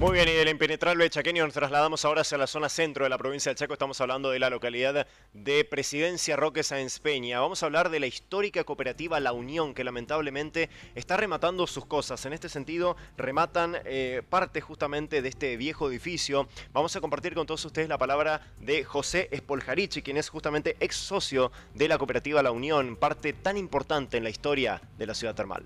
Muy bien, y del impenetrable chaqueño nos trasladamos ahora hacia la zona centro de la provincia del Chaco. Estamos hablando de la localidad de Presidencia Roque Sáenz Peña. Vamos a hablar de la histórica cooperativa La Unión, que lamentablemente está rematando sus cosas. En este sentido, rematan parte justamente de este viejo edificio. Vamos a compartir con todos ustedes la palabra de José Spoljarichi, quien es justamente ex socio de la cooperativa La Unión, parte tan importante en la historia de la ciudad termal.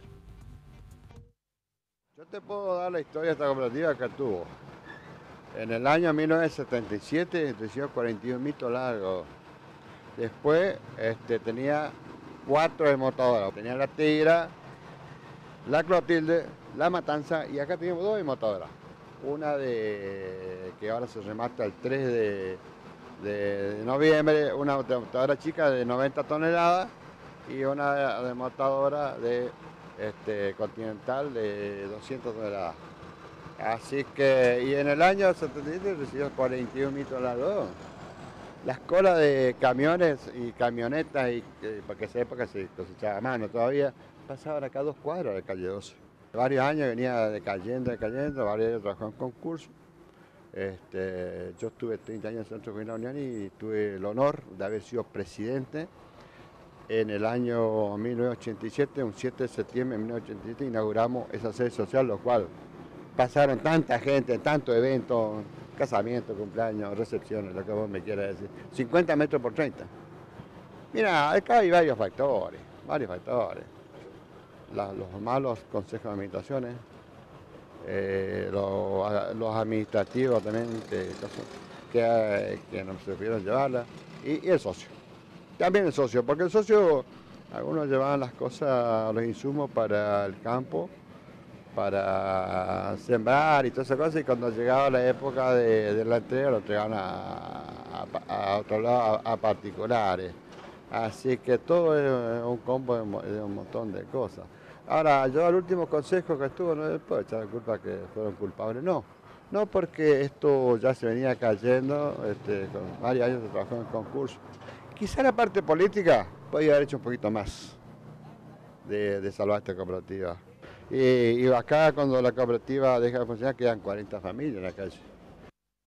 Yo te puedo dar la historia de esta cooperativa que tuvo. En el año 1977 creció 41 mitos largos. Después tenía 4 desmotadoras. Tenía la Tigra, la Clotilde, la Matanza y acá teníamos 2 desmotadoras. Una que ahora se remata el 3 de noviembre, una desmotadora chica de 90 toneladas y una desmotadora de Continental de 200 toneladas. Así que, y en el año 77 recibió 41 mitos las dos. Las colas de camiones y camionetas, porque esa época se cosechaba a mano todavía, pasaban acá 2 cuadras de calle 12. Varios años venía decayendo, varios años trabajó en concurso. Yo estuve 30 años en el Centro Juvenil de la Unión y tuve el honor de haber sido presidente. En el año 1987, un 7 de septiembre de 1987, inauguramos esa sede social, lo cual pasaron tanta gente, tantos eventos, casamientos, cumpleaños, recepciones, lo que vos me quieras decir. 50 metros por 30. Mira, acá hay varios factores. Los malos consejos de administraciones, los administrativos también que no se pudieron llevarla, y el socio. También el socio, porque el socio, algunos llevaban las cosas, los insumos para el campo, para sembrar y todas esas cosas, y cuando llegaba la época de la entrega, lo entregaban a otro lado, a particulares. Así que todo es un combo de un montón de cosas. Ahora, yo al último consejo que estuvo, no le puedo echar la culpa que fueron culpables, no porque esto ya se venía cayendo, con varios años de trabajo en concurso. Quizá la parte política podría haber hecho un poquito más de salvar esta cooperativa. Y acá cuando la cooperativa deja de funcionar quedan 40 familias en la calle.